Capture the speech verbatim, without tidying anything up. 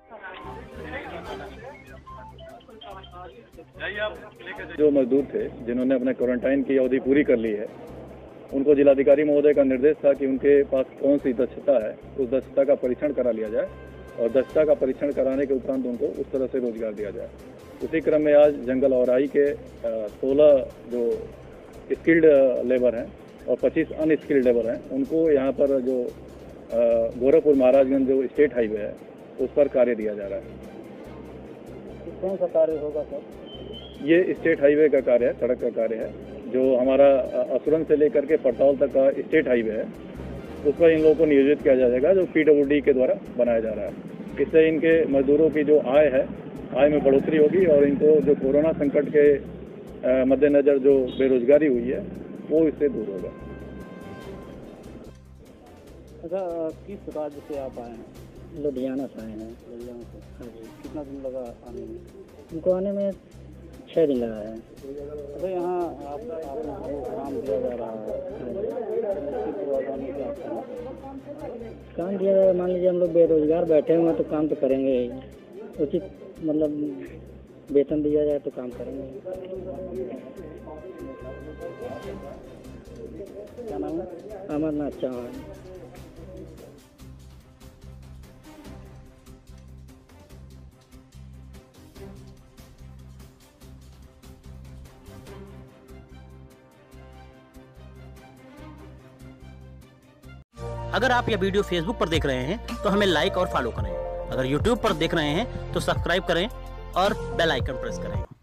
जो मजदूर थे जिन्होंने अपने क्वारंटाइन की अवधि पूरी कर ली है, उनको जिलाधिकारी महोदय का निर्देश था कि उनके पास कौन सी दक्षता है, उस दक्षता का परीक्षण करा लिया जाए और दक्षता का परीक्षण कराने के उपरांत उनको उस तरह से रोजगार दिया जाए। उसी क्रम में आज जंगल औराई के सोलह जो स्किल्ड लेबर हैं और पच्चीस अनस्किल्ड लेबर हैं, उनको यहाँ पर जो गोरखपुर महाराजगंज जो स्टेट हाईवे है उस पर कार्य दिया जा रहा है। कौन सा कार्य होगा सर? ये स्टेट हाईवे का कार्य है, सड़क का कार्य है, जो हमारा असुरन से लेकर के पड़ताल तक का स्टेट हाईवे है, उस पर इन लोगों को नियोजित किया जाएगा जो पीडब्ल्यूडी के द्वारा बनाया जा रहा है। इससे इनके मजदूरों की जो आय है, आय में बढ़ोतरी होगी और इनको जो कोरोना संकट के मद्देनजर जो बेरोजगारी हुई है वो इससे दूर होगा। अच्छा, किस राज्य से आप आए हैं? लुधियाना से आए हैं। लुधियाना से? हाँ जी। कितना दिन लगा आने में? उनको आने में छः दिन लगा है। अच्छा, यहाँ आप आपको काम दिया जा रहा है, काम दिया जाए, मान लीजिए हम लोग बेरोजगार बैठे हुए हैं तो काम तो करेंगे ही, उचित मतलब वेतन दिया जाए तो काम करेंगे। क्या नाम है? अमरनाथ चौहान। अगर आप यह वीडियो फेसबुक पर देख रहे हैं तो हमें लाइक और फॉलो करें। अगर यूट्यूब पर देख रहे हैं तो सब्सक्राइब करें और बेल आइकन प्रेस करें।